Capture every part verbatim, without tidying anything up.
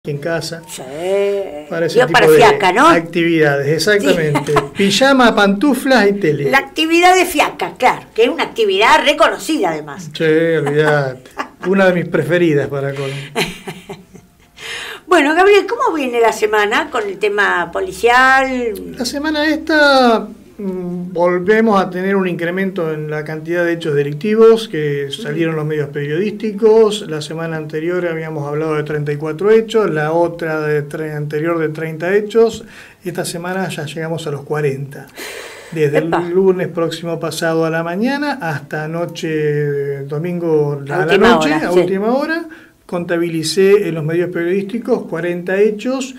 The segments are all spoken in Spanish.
en casa. Sí. Para ese Yo tipo para de fiaca, ¿no? actividades, exactamente. Sí. Pijama, pantuflas y tele. La actividad de fiaca, claro, que es una actividad reconocida además. Sí, olvidate. Una de mis preferidas para con. Bueno, Gabriel, ¿cómo viene la semana con el tema policial? La semana esta mmm, volvemos a tener un incremento en la cantidad de hechos delictivos que salieron en los medios periodísticos. La semana anterior habíamos hablado de treinta y cuatro hechos, la otra de tre- anterior de treinta hechos. Esta semana ya llegamos a los cuarenta. Desde Epa. el lunes próximo pasado a la mañana hasta anoche, domingo a la noche, hora, a sí. última hora. Contabilicé en los medios periodísticos cuarenta hechos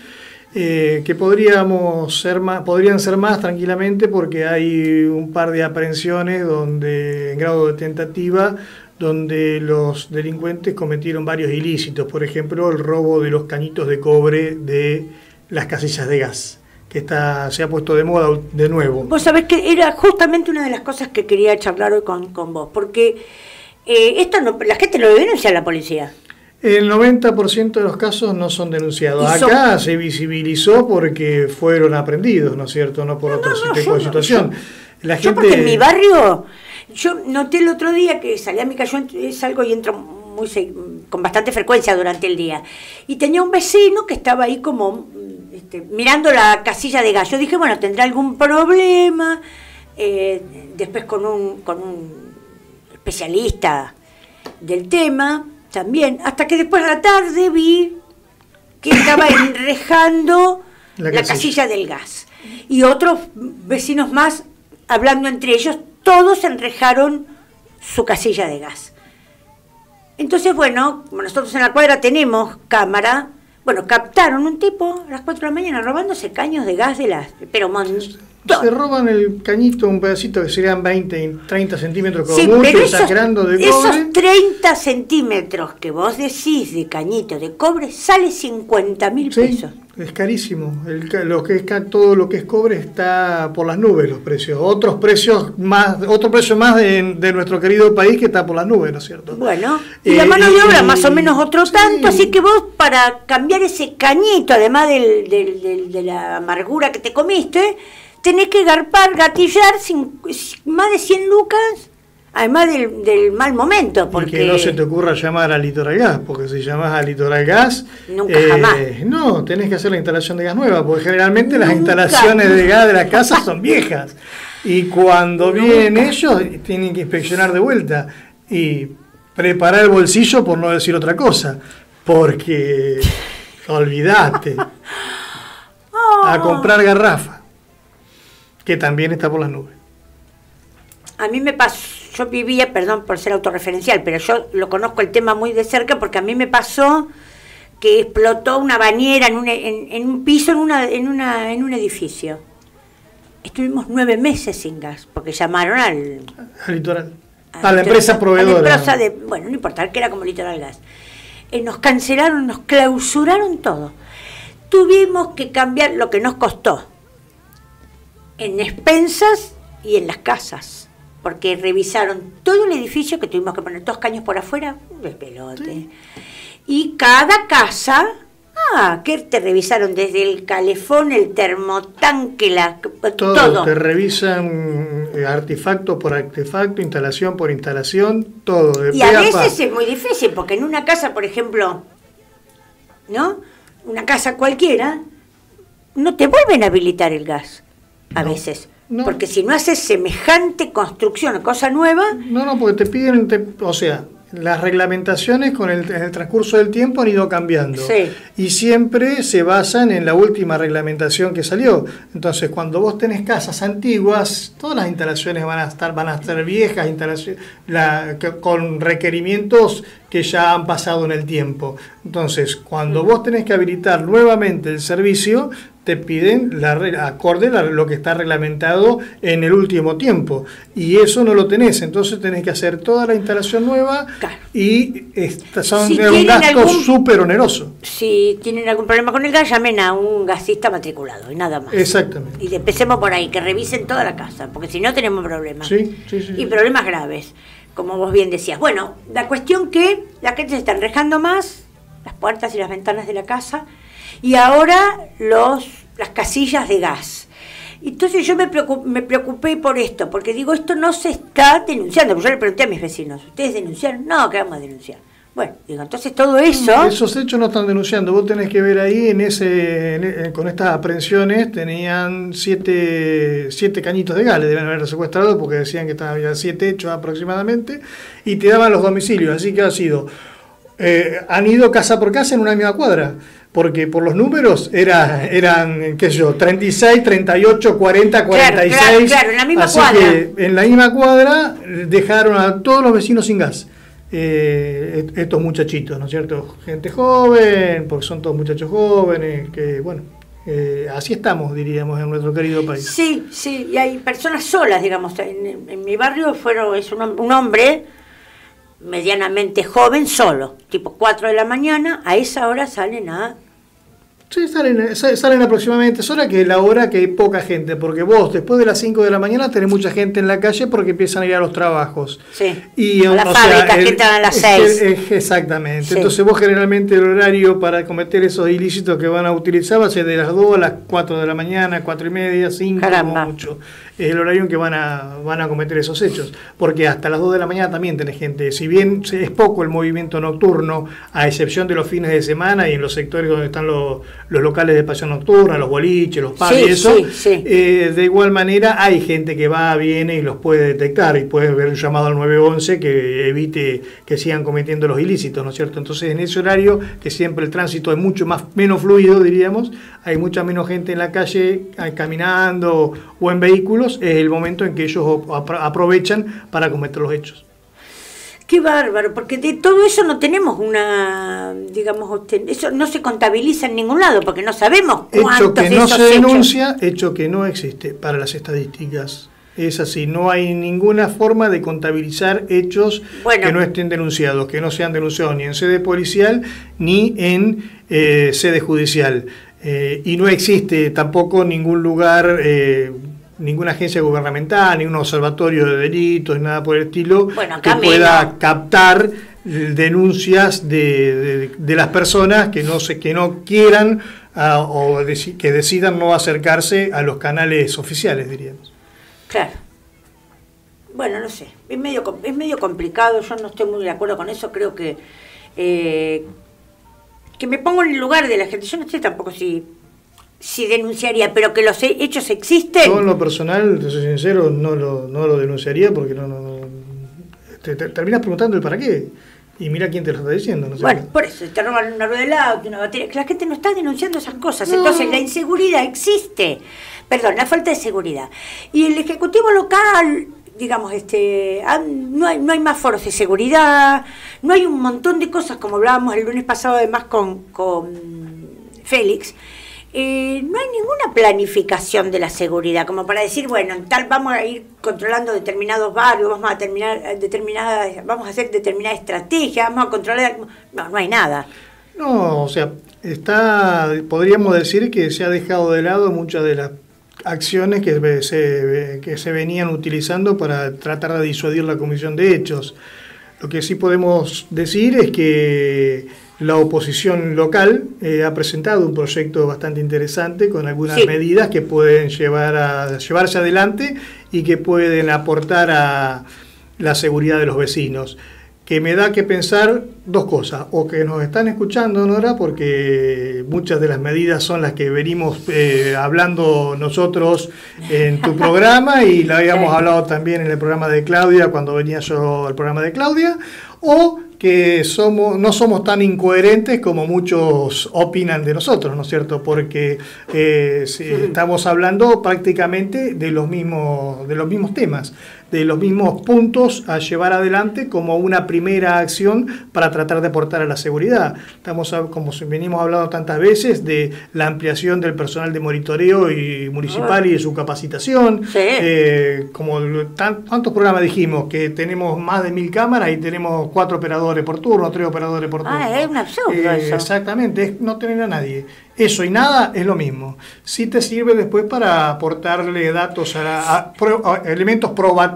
eh, que podríamos ser más, podrían ser más tranquilamente porque hay un par de aprehensiones donde en grado de tentativa donde los delincuentes cometieron varios ilícitos, por ejemplo el robo de los cañitos de cobre de las casillas de gas, que está, se ha puesto de moda de nuevo. Vos sabés que era justamente una de las cosas que quería charlar hoy con, con vos, porque eh, esto no, la gente lo denuncia a la policía. El noventa por ciento de los casos no son denunciados. Acá son... se visibilizó porque fueron aprendidos, ¿no es cierto? No por no, otro no, no, tipo de situación. No, yo, La yo gente... porque en mi barrio, yo noté el otro día que salí a mi calle, yo salgo y entro muy, con bastante frecuencia durante el día. Y tenía un vecino que estaba ahí como este, mirando la casilla de gas. Yo dije, bueno, tendrá algún problema. Eh, después con un, con un especialista del tema... También, hasta que después de la tarde vi que estaba enrejando la, la casilla del gas. Y otros vecinos más, hablando entre ellos, todos enrejaron su casilla de gas. Entonces, bueno, como nosotros en la cuadra tenemos cámara, bueno, captaron un tipo a las cuatro de la mañana robándose caños de gas de las... Pero montón. Se roban el cañito, un pedacito que serían veinte, treinta centímetros como sí, mucho, pero esos, exagerando de cobre. Esos treinta centímetros que vos decís de cañito de cobre sale cincuenta mil sí, pesos. Es carísimo. El, lo que es, todo lo que es cobre está por las nubes los precios. Otros precios más, otro precio más de, de nuestro querido país que está por las nubes, ¿no es cierto? Bueno, y eh, la mano de obra y, más o menos otro sí. tanto, así que vos para cambiar ese cañito, además del, del, del, de la amargura que te comiste, tenés que garpar, gatillar sin, más de cien lucas, además del, del mal momento. Porque... Y que no se te ocurra llamar a Litoral Gas, porque si llamás a Litoral Gas... Nunca eh, jamás. No, tenés que hacer la instalación de gas nueva, porque generalmente Nunca. las instalaciones de gas de las casas son viejas. Y cuando Nunca. vienen ellos, tienen que inspeccionar de vuelta y preparar el bolsillo, por no decir otra cosa, porque olvidate, oh. a comprar garrafa, que también está por las nubes. A mí me pasó, yo vivía, perdón por ser autorreferencial, pero yo lo conozco el tema muy de cerca porque a mí me pasó que explotó una bañera en un, en, en un piso, en, una, en, una, en un edificio. Estuvimos nueve meses sin gas, porque llamaron al... Al litoral. A, a la empresa proveedora. A la empresa de, bueno, no importa, que era como Litoral Gas. Eh, nos cancelaron, nos clausuraron todo. Tuvimos que cambiar lo que nos costó en expensas y en las casas, porque revisaron todo el edificio, que tuvimos que poner dos caños por afuera, de pelote, sí. Y cada casa, ah, que te revisaron desde el calefón, el termotanque, la, todo, todo. Te revisan artefacto por artefacto, instalación por instalación, todo. De y a veces es muy difícil, porque en una casa, por ejemplo, ¿no? Una casa cualquiera, no te vuelven a habilitar el gas. A no, veces, no. Porque si no haces semejante construcción o cosa nueva... No, no, porque te piden, te, o sea, las reglamentaciones con el, en el transcurso del tiempo han ido cambiando. Sí. Y siempre se basan en la última reglamentación que salió. Entonces, cuando vos tenés casas antiguas, todas las instalaciones van a estar, van a estar viejas, instalaciones, la, que, con requerimientos que ya han pasado en el tiempo. Entonces, cuando vos tenés que habilitar nuevamente el servicio, te piden la acorde a lo que está reglamentado en el último tiempo, y eso no lo tenés, entonces tenés que hacer toda la instalación nueva, claro. Y esta, son si un gasto súper oneroso. Si tienen algún problema con el gas, llamen a un gasista matriculado y nada más. Exactamente. Y empecemos por ahí, que revisen toda la casa, porque si no tenemos problemas. Sí, sí, sí, y sí. problemas graves, como vos bien decías. Bueno, la cuestión que la gente se está enrejando más, las puertas y las ventanas de la casa, y ahora los, las casillas de gas. Entonces yo me preocupé, me preocupé por esto, porque digo, esto no se está denunciando. Porque yo le pregunté a mis vecinos, ¿ustedes denunciaron? No, que vamos a denunciar. Bueno, digo, entonces todo eso... Esos hechos no están denunciando. Vos tenés que ver ahí, en ese en, con estas aprehensiones, tenían siete, siete cañitos de gas, le deben haber secuestrado, porque decían que había siete hechos aproximadamente, y te daban los domicilios. Así que ha sido... Eh, han ido casa por casa en una misma cuadra, porque por los números era, eran, qué sé yo, treinta y seis, treinta y ocho, cuarenta, cuarenta y seis. Claro, claro, claro, en la misma así cuadra. Que en la misma cuadra dejaron a todos los vecinos sin gas. Eh, estos muchachitos, ¿no es cierto? Gente joven, porque son todos muchachos jóvenes, que bueno, eh, así estamos, diríamos, en nuestro querido país. Sí, sí, y hay personas solas, digamos. En, en mi barrio fueron, es un, un hombre medianamente joven, solo, tipo cuatro de la mañana, a esa hora salen a... Sí, salen, salen aproximadamente, es hora que es la hora que hay poca gente, porque vos después de las cinco de la mañana tenés mucha gente en la calle porque empiezan a ir a los trabajos. Sí, y, a las o fábricas sea, el, que entran a las es, seis. Es, exactamente, Sí. Entonces vos generalmente el horario para cometer esos ilícitos que van a utilizar va a ser de las dos a las cuatro de la mañana, cuatro y media, cinco, Caramba. como mucho. Es el horario en que van a, van a cometer esos hechos, porque hasta las dos de la mañana también tenés gente, si bien es poco el movimiento nocturno, a excepción de los fines de semana y en los sectores donde están los, los locales de pasión nocturna, los boliches, los pubs Sí, y eso, sí, sí. Eh, de igual manera hay gente que va, viene y los puede detectar y puede ver un llamado al nueve once que evite que sigan cometiendo los ilícitos, ¿no es cierto? Entonces en ese horario, que siempre el tránsito es mucho más menos fluido, diríamos, hay mucha menos gente en la calle caminando o en vehículos, es el momento en que ellos aprovechan para cometer los hechos. Qué bárbaro, porque de todo eso no tenemos una, digamos, eso no se contabiliza en ningún lado, porque no sabemos cuántos Hecho que de no esos se denuncia, hechos. hecho que no existe para las estadísticas. Es así, no hay ninguna forma de contabilizar hechos Bueno. que no estén denunciados, que no sean denunciados ni en sede policial ni en eh, sede judicial. Eh, y no existe tampoco ningún lugar... Eh, ninguna agencia gubernamental, ningún observatorio de delitos, nada por el estilo, Bueno, que menos. pueda captar denuncias de, de, de las personas que no se, que no quieran uh, o deci que decidan no acercarse a los canales oficiales, diríamos. Claro. Bueno, no sé, es medio, es medio complicado, yo no estoy muy de acuerdo con eso, creo que eh, que me pongo en el lugar de la gente, yo no sé tampoco si... si denunciaría, pero que los hechos existen. Yo en lo personal, te soy sincero, no lo, no lo denunciaría porque no, no, no te, te terminas preguntando el para qué. Y mira quién te lo está diciendo. No sé. Bueno, por eso, te roban una rueda del auto, una batería. La gente no está denunciando esas cosas. No. Entonces, la inseguridad existe. Perdón, la falta de seguridad. Y el Ejecutivo local, digamos, este no hay, no hay más foros de seguridad, no hay un montón de cosas, como hablábamos el lunes pasado además con, con Félix. Eh, no hay ninguna planificación de la seguridad, como para decir, bueno, en tal vamos a ir controlando determinados barrios, vamos a terminar determinadas, vamos a hacer determinada estrategia, vamos a controlar. No, no hay nada. No, o sea, está, podríamos decir que se ha dejado de lado muchas de las acciones que se, que se venían utilizando para tratar de disuadir la comisión de hechos. Lo que sí podemos decir es que la oposición local eh, ha presentado un proyecto bastante interesante con algunas sí. medidas que pueden llevar a, llevarse adelante y que pueden aportar a la seguridad de los vecinos. Que me da que pensar dos cosas, o que nos están escuchando, Nora, porque muchas de las medidas son las que venimos eh, hablando nosotros en tu programa y la habíamos hablado también en el programa de Claudia cuando venía yo al programa de Claudia, o que somos, no somos tan incoherentes como muchos opinan de nosotros, ¿no es cierto? Porque eh, sí, estamos hablando prácticamente de los mismos, de los mismos temas, de los mismos puntos a llevar adelante como una primera acción para tratar de aportar a la seguridad. Estamos, como venimos hablando tantas veces, de la ampliación del personal de monitoreo y municipal y de su capacitación. Sí. Eh, como tan, ¿cuántos programas dijimos? Que tenemos más de mil cámaras y tenemos cuatro operadores por turno, tres operadores por turno. Ah, es un absurdo eh, eso. Exactamente, es no tener a nadie. Eso y nada es lo mismo. Sí te sirve después para aportarle datos, a, a, a, a elementos probatorios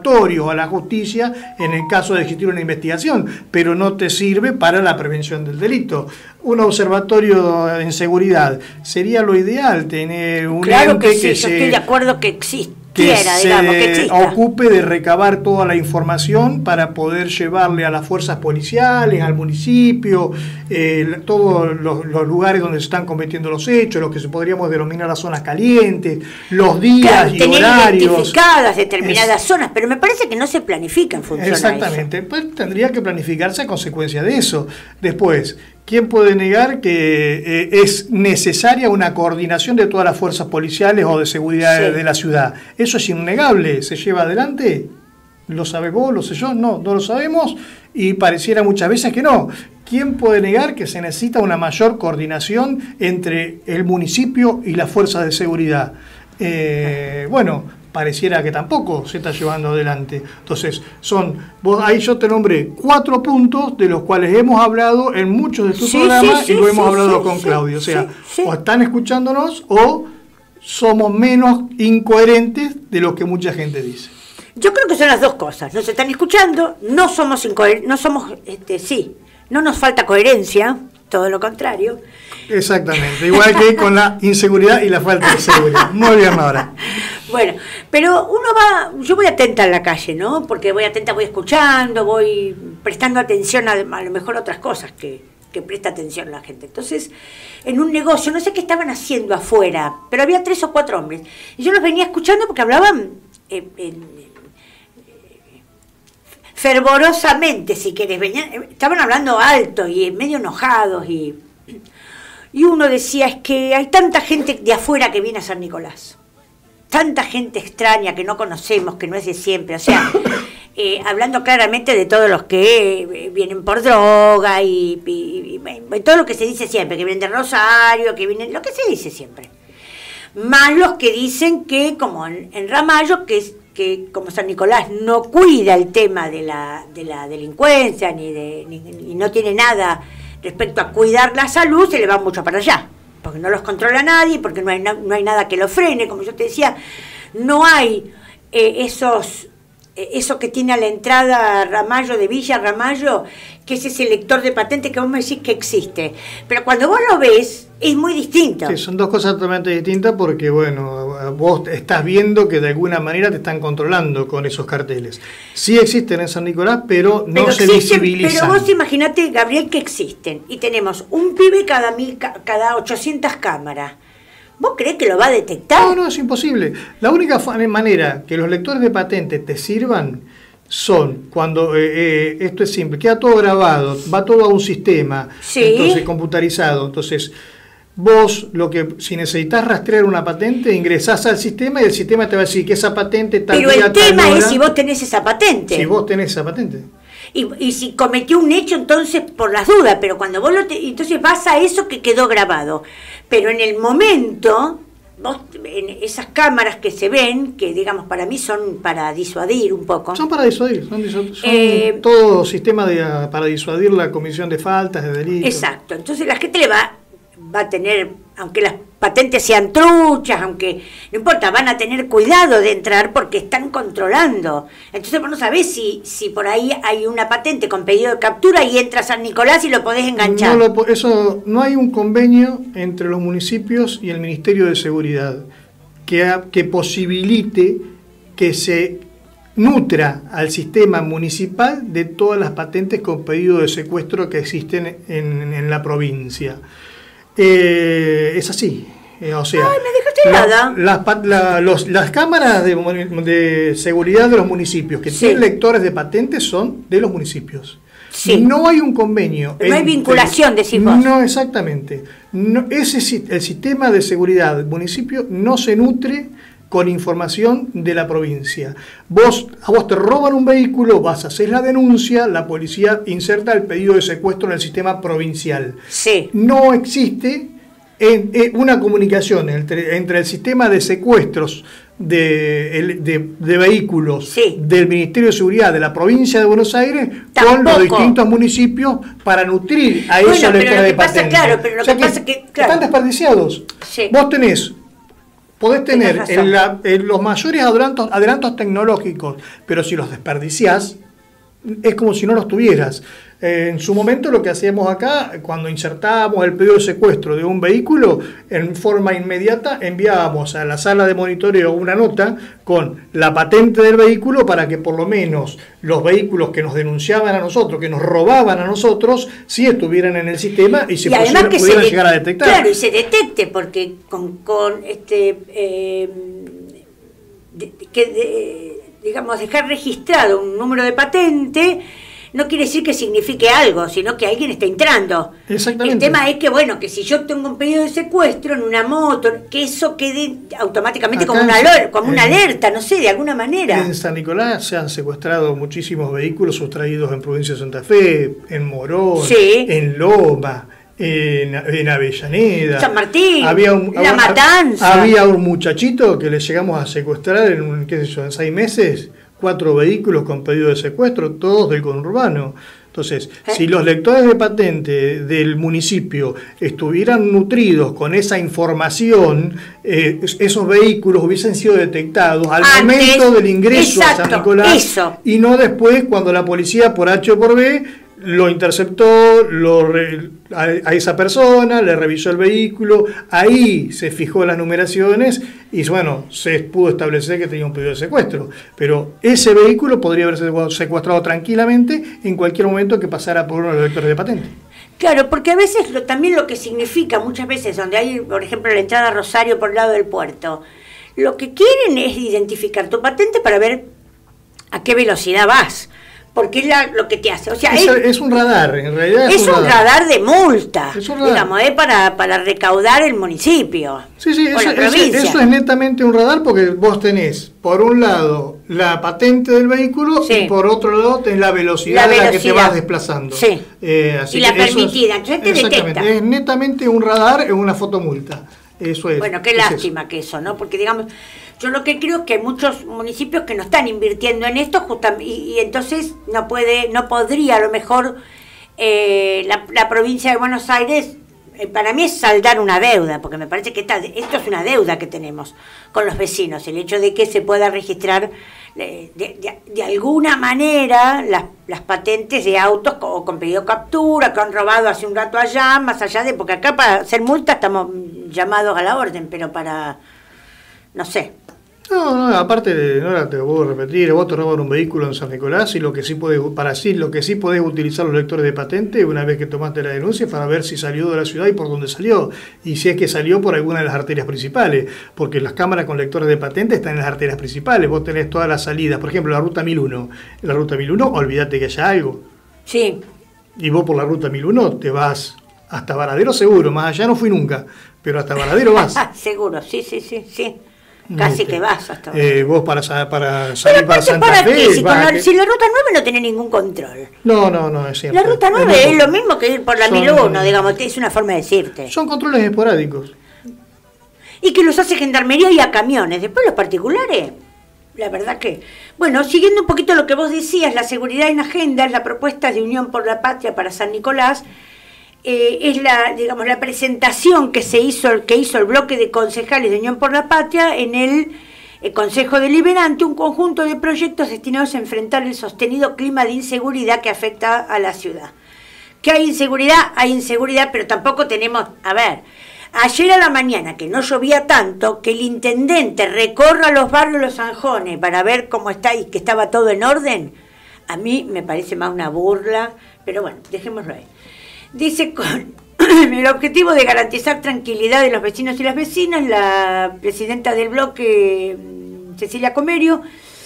observatorio a la justicia en el caso de existir una investigación, pero no te sirve para la prevención del delito. Un observatorio en seguridad sería lo ideal, tener un claro ente que, sí, que yo se... estoy de acuerdo que existe. que Quiera, se digamos, que ocupe de recabar toda la información para poder llevarle a las fuerzas policiales, al municipio, eh, todos los, los lugares donde se están cometiendo los hechos, lo que se podríamos denominar las zonas calientes, los días claro, y tener horarios. Identificadas determinadas es, zonas, pero me parece que no se planifica en función exactamente, a eso. Pues tendría que planificarse a consecuencia de eso. Después, ¿quién puede negar que eh, es necesaria una coordinación de todas las fuerzas policiales o de seguridad sí. de, de la ciudad? Eso es innegable. ¿Se lleva adelante? ¿Lo sabés vos? ¿Lo sé yo? No, no lo sabemos y pareciera muchas veces que no. ¿Quién puede negar que se necesita una mayor coordinación entre el municipio y las fuerzas de seguridad? Eh, bueno, pareciera que tampoco se está llevando adelante. Entonces, son vos ahí yo te nombré cuatro puntos de los cuales hemos hablado en muchos de tus sí, programas sí, sí, y lo hemos sí, hablado sí, con sí, Claudio. O sea, sí, sí. o están escuchándonos o somos menos incoherentes de lo que mucha gente dice. Yo creo que son las dos cosas. Nos están escuchando, no somos incoherentes, no somos, este, sí, no nos falta coherencia, todo lo contrario. Exactamente, igual que con la inseguridad y la falta de seguridad. Muy bien, ahora. Bueno, pero uno va, yo voy atenta en la calle, ¿no? Porque voy atenta, voy escuchando, voy prestando atención a, a lo mejor a otras cosas que, que presta atención la gente. Entonces, en un negocio, no sé qué estaban haciendo afuera, pero había tres o cuatro hombres. Y yo los venía escuchando porque hablaban eh, eh, fervorosamente, si querés. Venían, estaban hablando alto y medio enojados y... Y uno decía, es que hay tanta gente de afuera que viene a San Nicolás, tanta gente extraña que no conocemos, que no es de siempre, o sea, eh, hablando claramente de todos los que eh, vienen por droga y, y, y, y todo lo que se dice siempre, que vienen de Rosario, que vienen, lo que se dice siempre. Más los que dicen que, como en, en Ramallo, que, que como San Nicolás no cuida el tema de la, de la delincuencia, ni, de, ni, ni no tiene nada... respecto a cuidar la salud, se le va mucho para allá, porque no los controla nadie, porque no hay, no, no hay nada que lo frene, como yo te decía, no hay eh, esos, eh, eso que tiene a la entrada Ramallo, de Villa Ramallo, que es ese lector de patente que vos me decís que existe, pero cuando vos lo ves, es muy distinto. Sí, son dos cosas totalmente distintas porque, bueno, vos estás viendo que de alguna manera te están controlando con esos carteles. Sí existen en San Nicolás, pero no pero se existen, visibilizan. Pero vos imaginate, Gabriel, que existen y tenemos un pibe cada, mil, cada ochocientas cámaras. ¿Vos creés que lo va a detectar? No, no, es imposible. La única manera que los lectores de patentes te sirvan son cuando, eh, eh, esto es simple, queda todo grabado, va todo a un sistema, sí. entonces computarizado, entonces... Vos, lo que si necesitas rastrear una patente, ingresás al sistema y el sistema te va a decir que esa patente tal Pero día, el tema tal hora, es si vos tenés esa patente. Si vos tenés esa patente. Y, y si cometió un hecho, entonces por las dudas, pero cuando vos lo te, entonces vas a eso que quedó grabado. Pero en el momento, vos, en esas cámaras que se ven, que digamos para mí son para disuadir un poco. Son para disuadir, son, son eh, todo sistema de, para disuadir la comisión de faltas, de delitos. Exacto, entonces la gente le va... va a tener, aunque las patentes sean truchas, aunque no importa, van a tener cuidado de entrar porque están controlando. Entonces vos no sabés si, si por ahí hay una patente con pedido de captura y entra a San Nicolás y lo podés enganchar. No, lo, eso, no hay un convenio entre los municipios y el Ministerio de Seguridad que, que posibilite que se nutra al sistema municipal de todas las patentes con pedido de secuestro que existen en, en la provincia. Eh, es así, eh, o sea, Ay, me dejaste nada. La, la, la, los, las cámaras de, de seguridad de los municipios que sí. tienen lectores de patentes son de los municipios. Sí. No hay un convenio. No hay vinculación, decís vos. No, exactamente. No, ese, el sistema de seguridad del municipio no se nutre con información de la provincia. Vos, a vos te roban un vehículo, vas a hacer la denuncia, la policía inserta el pedido de secuestro en el sistema provincial. Sí. No existe en, en una comunicación entre, entre el sistema de secuestros de, de, de vehículos sí. del Ministerio de Seguridad de la provincia de Buenos Aires Tampoco. con los distintos municipios para nutrir a bueno, esos lectores de patentes. Claro, pero lo o sea que pasa que, que claro. están desperdiciados. Sí. Vos tenés podés tener en la, en los mayores adelantos, adelantos tecnológicos, pero si los desperdiciás, es como si no los tuvieras. Eh, en su momento lo que hacíamos acá, cuando insertábamos el pedido de secuestro de un vehículo, en forma inmediata enviábamos a la sala de monitoreo una nota con la patente del vehículo para que por lo menos los vehículos que nos denunciaban a nosotros, que nos robaban a nosotros, sí estuvieran en el sistema y se y además que pudieran se llegar a detectar. Claro, y se detecte, porque con, con este eh, de, que de, digamos dejar registrado un número de patente no quiere decir que signifique algo, sino que alguien está entrando. Exactamente. El tema es que, bueno, que si yo tengo un pedido de secuestro en una moto, que eso quede automáticamente Acá como una, en, como una en, alerta, no sé, de alguna manera. En San Nicolás se han secuestrado muchísimos vehículos sustraídos en Provincia de Santa Fe, en Morón, sí. en Loma, en, en Avellaneda, San Martín, había un, La Matanza. Había un muchachito que le llegamos a secuestrar en, un, qué sé yo, en seis meses, cuatro vehículos con pedido de secuestro, todos del conurbano. Entonces, ¿Eh? si los lectores de patente del municipio estuvieran nutridos con esa información, eh, esos vehículos hubiesen sido detectados al Antes, momento del ingreso exacto, a San Nicolás eso. Y no después cuando la policía por H o por B lo interceptó lo re, a, a esa persona, le revisó el vehículo, ahí se fijó las numeraciones y bueno, se pudo establecer que tenía un pedido de secuestro. Pero ese vehículo podría haberse secuestrado tranquilamente en cualquier momento que pasara por uno de los lectores de patente. Claro, porque a veces lo, también lo que significa, muchas veces donde hay, por ejemplo, la entrada a Rosario por el lado del puerto, lo que quieren es identificar tu patente para ver a qué velocidad vas. Porque es la, lo que te hace. O sea, es, es, es un radar, en realidad. Es, es un, un radar. radar de multa, es un radar. digamos, es para, para recaudar el municipio. Sí, sí, eso, eso, eso es netamente un radar porque vos tenés, por un lado, la patente del vehículo sí. y por otro lado tenés la velocidad, la velocidad. a la que te vas desplazando. Sí. Eh, así y que la permitida, es, entonces te detecta. Es netamente un radar en una fotomulta. Eso es. Bueno, qué es lástima eso. que eso, ¿no? Porque, digamos, yo lo que creo es que hay muchos municipios que no están invirtiendo en esto justamente, y, y entonces no puede, no podría a lo mejor eh, la, la provincia de Buenos Aires, eh, para mí es saldar una deuda, porque me parece que esta, esto es una deuda que tenemos con los vecinos, el hecho de que se pueda registrar de, de, de, de alguna manera las, las patentes de autos con, con pedido captura, que han robado hace un rato allá, más allá de, porque acá para hacer multa estamos llamados a la orden, pero para, no sé. No, no, aparte, de, no te lo puedo repetir, vos te roban un vehículo en San Nicolás y lo que sí podés, para sí, lo que sí podés utilizar los lectores de patente una vez que tomaste la denuncia para ver si salió de la ciudad y por dónde salió, y si es que salió por alguna de las arterias principales, porque las cámaras con lectores de patente están en las arterias principales, vos tenés todas las salidas, por ejemplo la ruta mil uno, en la ruta mil uno olvídate que haya algo. Sí. Y vos por la ruta mil uno te vas hasta Varadero seguro, más allá no fui nunca, pero hasta Varadero vas. Seguro, sí, sí, sí, sí. Casi este, que vas hasta eh, vos para, para salir pero para Santa para Fe qué? Si, la, que... si la ruta nueve no tiene ningún control. No, no, no, es cierto. La ruta nueve es, es lo mismo que ir por la son, mil uno, digamos, es una forma de decirte. Son controles esporádicos. Y que los hace Gendarmería y a camiones. Después los particulares, la verdad que... Bueno, siguiendo un poquito lo que vos decías, la seguridad en agenda, la propuesta de Unión por la Patria para San Nicolás, Eh, es la, digamos, la presentación que se hizo, que hizo el bloque de concejales de Unión por la Patria en el, el Consejo Deliberante, un conjunto de proyectos destinados a enfrentar el sostenido clima de inseguridad que afecta a la ciudad. ¿Que hay inseguridad? Hay inseguridad, pero tampoco tenemos, a ver, ayer a la mañana, que no llovía tanto, que el intendente recorra los barrios Los Anjones para ver cómo está y que estaba todo en orden, a mí me parece más una burla, pero bueno, dejémoslo ahí. Dice, con el objetivo de garantizar tranquilidad de los vecinos y las vecinas, la presidenta del bloque, Cecilia Comerio,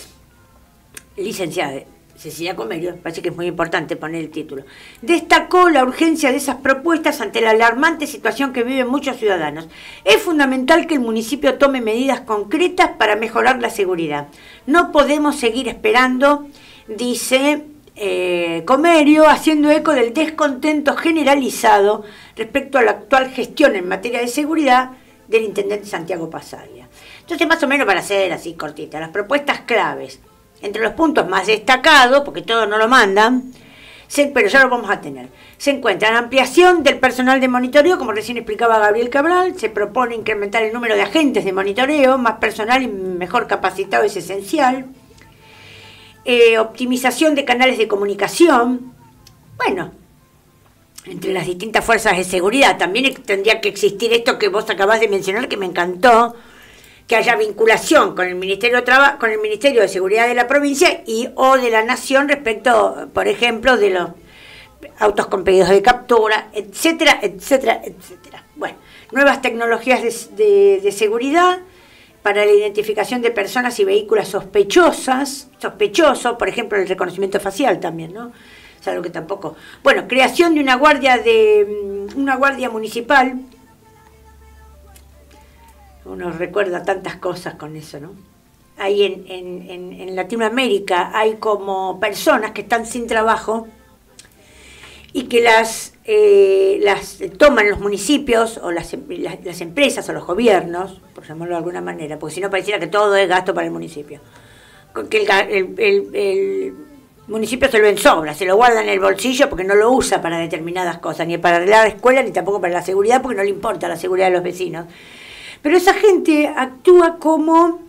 licenciada Cecilia Comerio, parece que es muy importante poner el título, destacó la urgencia de esas propuestas ante la alarmante situación que viven muchos ciudadanos. Es fundamental que el municipio tome medidas concretas para mejorar la seguridad. No podemos seguir esperando, dice Eh, Comerio, haciendo eco del descontento generalizado respecto a la actual gestión en materia de seguridad del intendente Santiago Pasaglia. Entonces, más o menos para hacer así cortita, las propuestas claves, entre los puntos más destacados, porque todos no lo mandan, Se, pero ya lo vamos a tener. Se encuentra la ampliación del personal de monitoreo, como recién explicaba Gabriel Cabral. Se propone incrementar el número de agentes de monitoreo, más personal y mejor capacitado es esencial. Eh, optimización de canales de comunicación. Bueno, entre las distintas fuerzas de seguridad. También tendría que existir esto que vos acabás de mencionar, que me encantó, que haya vinculación con el Ministerio de Traba- con el Ministerio de Seguridad de la provincia y o de la Nación respecto, por ejemplo, de los autos con pedidos de captura, etcétera, etcétera, etcétera. Bueno, nuevas tecnologías de, de, de seguridad para la identificación de personas y vehículos sospechosas, sospechosos, por ejemplo, el reconocimiento facial también, ¿no? Es algo que tampoco. Bueno, creación de una guardia de una guardia municipal. Uno recuerda tantas cosas con eso, ¿no? Ahí en, en, en, en Latinoamérica hay como personas que están sin trabajo y que las, eh, las toman los municipios o las, las, las empresas o los gobiernos, por llamarlo de alguna manera, porque si no pareciera que todo es gasto para el municipio. Que el, el, el, el municipio se lo ensobra, se lo guarda en el bolsillo porque no lo usa para determinadas cosas, ni para arreglar la escuela, ni tampoco para la seguridad, porque no le importa la seguridad de los vecinos. Pero esa gente actúa como,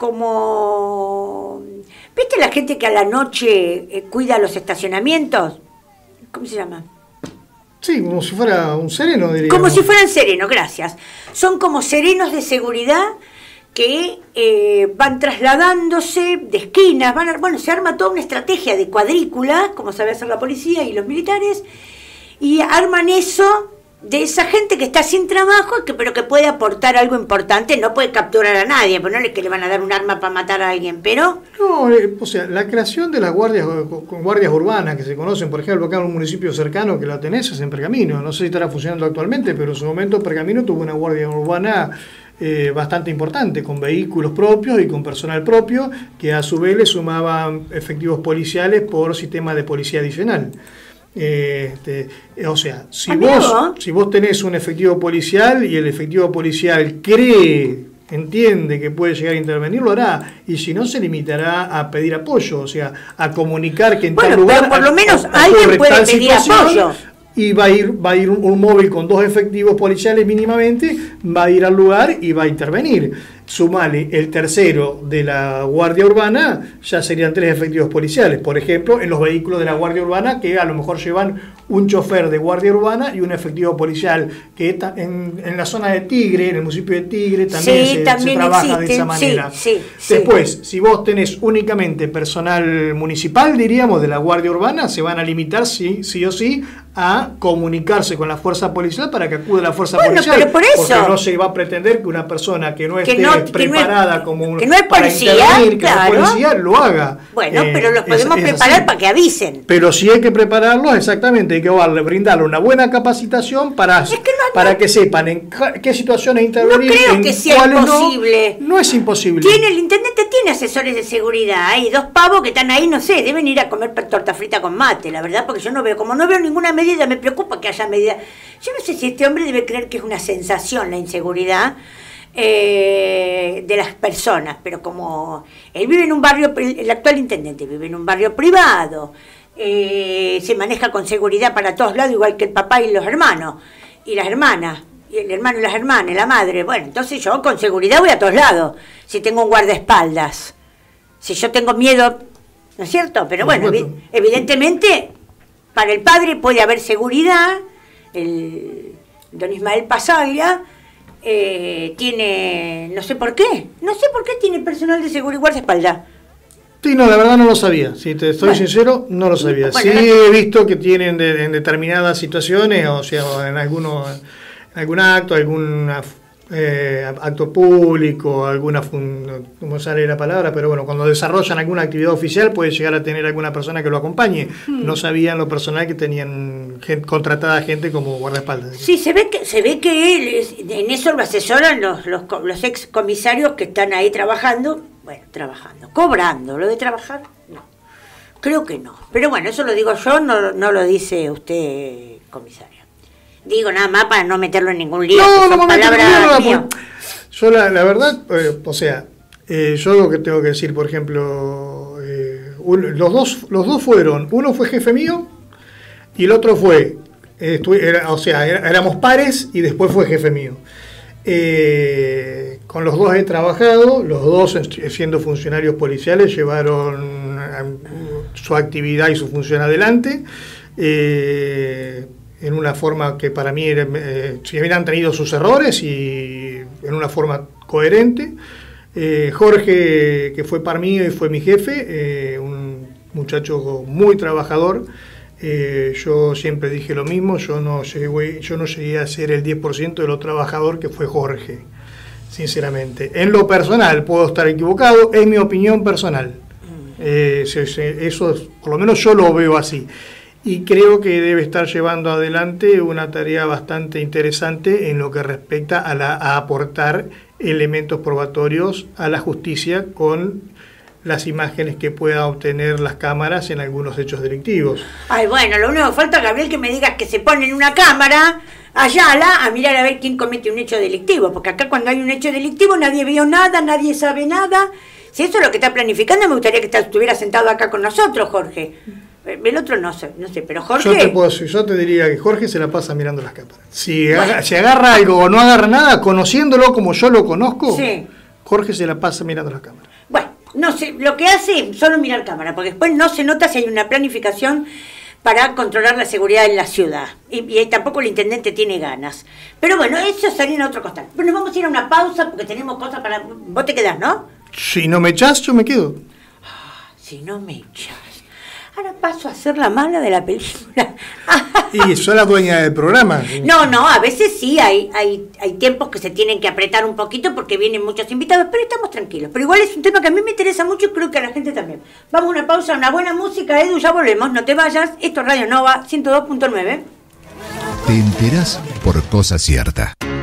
como, ¿viste la gente que a la noche eh, cuida los estacionamientos? ¿Cómo se llama? Sí, como si fuera un sereno, diría. Como si fueran serenos, gracias. Son como serenos de seguridad que eh, van trasladándose de esquinas, van a, bueno, se arma toda una estrategia de cuadrícula, como sabe hacer la policía y los militares, y arman eso de esa gente que está sin trabajo, que, pero que puede aportar algo importante. No puede capturar a nadie, pues no es que le van a dar un arma para matar a alguien, pero... No, eh, o sea, la creación de las guardias con guardias urbanas que se conocen, por ejemplo, acá en un municipio cercano que la tenés es en Pergamino. No sé si estará funcionando actualmente, pero en su momento Pergamino tuvo una guardia urbana eh, bastante importante, con vehículos propios y con personal propio, que a su vez le sumaban efectivos policiales por sistema de policía adicional. Este, o sea, si vos, si vos tenés un efectivo policial y el efectivo policial cree, entiende que puede llegar a intervenir, lo hará, y si no se limitará a pedir apoyo, o sea, a comunicar que en bueno, tal lugar pero por lo menos a, a, alguien puede pedir apoyo. Y va a ir, va a ir un, un móvil con dos efectivos policiales mínimamente, va a ir al lugar y va a intervenir. Sumale el tercero de la Guardia Urbana, ya serían tres efectivos policiales. Por ejemplo, en los vehículos de la Guardia Urbana, que a lo mejor llevan un chofer de Guardia Urbana y un efectivo policial, que está en, en la zona de Tigre, en el municipio de Tigre, también, sí, se, también se trabaja existe, de esa manera. Sí, sí, Después, sí. si vos tenés únicamente personal municipal, diríamos, de la Guardia Urbana, se van a limitar, sí, sí o sí, a comunicarse con la fuerza policial para que acude la fuerza bueno, policial. Pero por eso, porque no se va a pretender que una persona que no que esté no, preparada que no es, como un, que no es policía, para intervenir, claro, que no es policía, lo haga. Bueno, eh, pero los podemos es, es preparar así. para que avisen. Pero si hay que prepararlos, exactamente, hay que darle, brindarle una buena capacitación para, es que, no, para no, que sepan en qué situaciones intervenir. No creo en que sea imposible. No, no es imposible. Tiene, el intendente tiene asesores de seguridad. Hay dos pavos que están ahí, no sé, deben ir a comer torta frita con mate, la verdad, porque yo no veo, como no veo ninguna medida, me preocupa que haya medidas. Yo no sé si este hombre debe creer que es una sensación la inseguridad eh, de las personas, pero como él vive en un barrio, el actual intendente vive en un barrio privado, eh, se maneja con seguridad para todos lados, igual que el papá y los hermanos, y las hermanas, y el hermano y las hermanas, la madre. Bueno, entonces yo con seguridad voy a todos lados, si tengo un guardaespaldas, si yo tengo miedo, ¿no es cierto? Pero bueno, evi evidentemente para el padre puede haber seguridad. El don Ismael Pasaglia eh, tiene, no sé por qué, no sé por qué tiene personal de seguridad y guardaespaldas. Sí, no, la verdad no lo sabía, si te estoy bueno, sincero, no lo sabía. Bueno, sí no, he visto que tienen de, en determinadas situaciones, o sea, en, alguno, en algún acto, alguna eh, acto público, alguna, ¿cómo sale la palabra? Pero bueno, cuando desarrollan alguna actividad oficial puede llegar a tener alguna persona que lo acompañe. Hmm. No sabían lo personal que tenían gente, contratada gente como guardaespaldas. Sí, se ve que se ve que él, en eso lo asesoran los, los, los ex comisarios que están ahí trabajando. Bueno, trabajando, cobrando, lo de trabajar, no, creo que no. Pero bueno, eso lo digo yo, no, no lo dice usted, comisario. Digo nada más para no meterlo en ningún lío. No, no, no, palabras mías. Yo la, la verdad, eh, o sea, eh, yo lo que tengo que decir, por ejemplo, eh, un, los dos los dos fueron, uno fue jefe mío Y el otro fue, eh, era, o sea, era, éramos pares y después fue jefe mío. Eh, con los dos he trabajado, los dos siendo funcionarios policiales llevaron su actividad y su función adelante, eh, en una forma que para mí, era, eh, si bien han tenido sus errores y en una forma coherente. Eh, Jorge, que fue par mío y fue mi jefe, eh, un muchacho muy trabajador. Eh, yo siempre dije lo mismo, yo no llegué, yo no llegué a ser el diez por ciento de lo trabajador que fue Jorge, sinceramente. En lo personal, puedo estar equivocado, es mi opinión personal. Eh, eso, por lo menos yo lo veo así. Y creo que debe estar llevando adelante una tarea bastante interesante en lo que respecta a, la, a aportar elementos probatorios a la justicia con las imágenes que pueda obtener las cámaras en algunos hechos delictivos. Ay, bueno, lo único que falta, Gabriel, que me digas que se pone en una cámara allá a mirar a ver quién comete un hecho delictivo, porque acá cuando hay un hecho delictivo nadie vio nada, nadie sabe nada. Si eso es lo que está planificando, me gustaría que estuviera sentado acá con nosotros, Jorge. El otro no sé, no sé, pero Jorge... Yo te, puedo, yo te diría que Jorge se la pasa mirando las cámaras. Si, bueno. agarra, si agarra algo o no agarra nada, conociéndolo como yo lo conozco, sí. Jorge se la pasa mirando las cámaras. Bueno, no sé, lo que hace es solo mirar cámara, porque después no se nota si hay una planificación para controlar la seguridad en la ciudad. Y, y tampoco el intendente tiene ganas. Pero bueno, eso sería en otro costal. Pero nos vamos a ir a una pausa porque tenemos cosas para... Vos te quedás, ¿no? Si no me echás, yo me quedo. Ah, si no me echás. Ahora paso a ser la mala de la película. Y soy la dueña del programa. No, no, a veces sí hay, hay, hay tiempos que se tienen que apretar un poquito porque vienen muchos invitados, pero estamos tranquilos. Pero igual es un tema que a mí me interesa mucho y creo que a la gente también. Vamos a una pausa, una buena música, Edu, ya volvemos, no te vayas. Esto es Radio Nova ciento dos punto nueve. Te enterás por Cosa Cierta.